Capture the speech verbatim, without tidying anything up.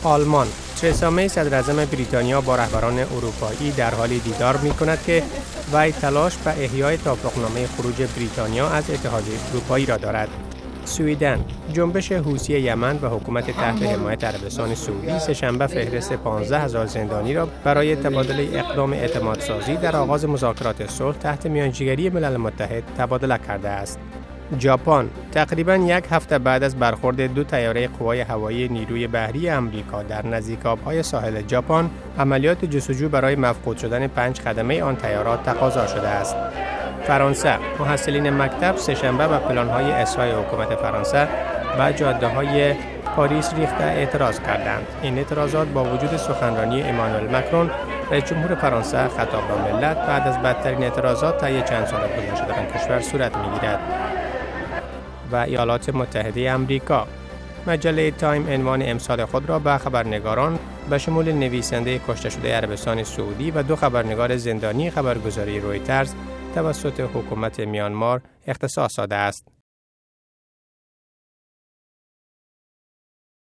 آلمان: ترسا می صدراعظم بریتانیا با رهبران اروپایی در حالی دیدار می کند که وی تلاش به احیای توافقنامه خروج بریتانیا از اتحادیه اروپایی را دارد. سوئیدن: جنبش حوثی یمن و حکومت تحت حمایت عربستان سعودی سه‌شنبه فهرست پانزده هزار زندانی را برای تبادل اقدام اعتمادسازی در آغاز مذاکرات صلح تحت میانجیگری ملل متحد تبادله کرده است. ژاپن: تقریباً یک هفته بعد از برخورد دو طیاره قوای هوایی نیروی بحری آمریکا در نزدیک آبهای ساحل ژاپن، عملیات جستجو برای مفقود شدن پنج خدمه آن طیارات تقاضا شده است. فرانسه: محصلین مکتب سه‌شنبه به پلان‌های اصلاح حکومت فرانسه و جاده‌های پاریس ریخته اعتراض کردند. این اعتراضات با وجود سخنرانی امانوئل مکرون رئیس جمهور فرانسه خطاب به ملت بعد از بدترین اعتراضات طی چند سال گذشته در کشور صورت می‌گیرد. و ایالات متحده آمریکا: مجله تایم عنوان امسال خود را به خبرنگاران به شمول نویسنده کشته شده عربستان سعودی و دو خبرنگار زندانی خبرگزاری رویترز توسط حکومت میانمار اختصاص داده است.